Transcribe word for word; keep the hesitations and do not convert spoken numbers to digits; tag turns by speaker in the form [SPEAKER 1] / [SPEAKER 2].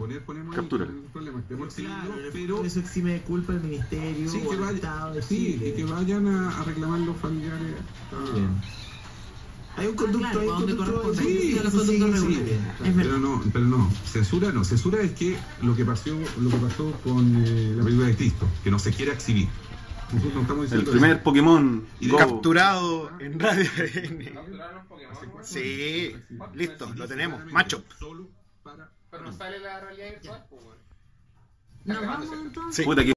[SPEAKER 1] poner, ponemos
[SPEAKER 2] Captura.
[SPEAKER 1] ahí, no hay problema, estemos
[SPEAKER 3] Claro,
[SPEAKER 1] exhibidos, pero
[SPEAKER 3] eso exime de culpa al ministerio
[SPEAKER 1] sí,
[SPEAKER 3] o
[SPEAKER 1] que
[SPEAKER 3] al
[SPEAKER 1] vaya-
[SPEAKER 3] Estado de
[SPEAKER 1] sí,
[SPEAKER 3] Chile.
[SPEAKER 1] y que vayan a, a reclamar los familiares. Ah,
[SPEAKER 3] Bien. Hay un conducto,
[SPEAKER 4] claro,
[SPEAKER 3] hay un
[SPEAKER 4] donde
[SPEAKER 3] conducto
[SPEAKER 4] corresponde.
[SPEAKER 3] ahí,
[SPEAKER 1] Sí,
[SPEAKER 4] a los
[SPEAKER 3] sí,
[SPEAKER 4] conductos
[SPEAKER 3] sí,
[SPEAKER 4] regulares.
[SPEAKER 3] bien.
[SPEAKER 4] Es verdad.
[SPEAKER 1] pero no, pero no, censura no, censura es que lo que pasó, lo que pasó con eh, la película de Cristo, que no se quiere exhibir. Nosotros no estamos
[SPEAKER 2] El
[SPEAKER 1] diciendo
[SPEAKER 2] primer
[SPEAKER 1] eso.
[SPEAKER 2] Pokémon
[SPEAKER 1] Y
[SPEAKER 2] Go.
[SPEAKER 5] Capturado en Radio A N.
[SPEAKER 6] ¿Capturaron los Pokémon, weón?
[SPEAKER 5] Sí, listo, lo tenemos.
[SPEAKER 1] Solamente
[SPEAKER 5] Macho.
[SPEAKER 1] Solo para
[SPEAKER 6] Pero no sale la realidad virtual, pues, weón.
[SPEAKER 4] Nos vamos entonces.
[SPEAKER 5] Sí.
[SPEAKER 2] Puta, que